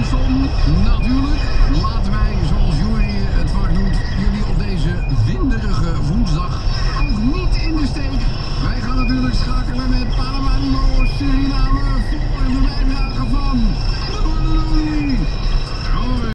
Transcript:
zon, natuurlijk. Laten wij, zoals Joeri het vaak doet, jullie op deze winderige woensdag ook niet in de steek. Wij gaan natuurlijk schakelen met Paramaribo Suriname voor de bijdrage van